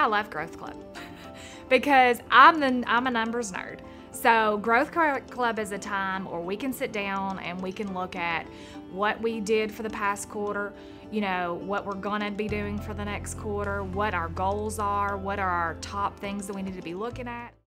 I love Growth Club because I'm a numbers nerd. So Growth Club is a time where we can sit down and we can look at what we did for the past quarter, you know, what we're gonna be doing for the next quarter, what our goals are, what are our top things that we need to be looking at.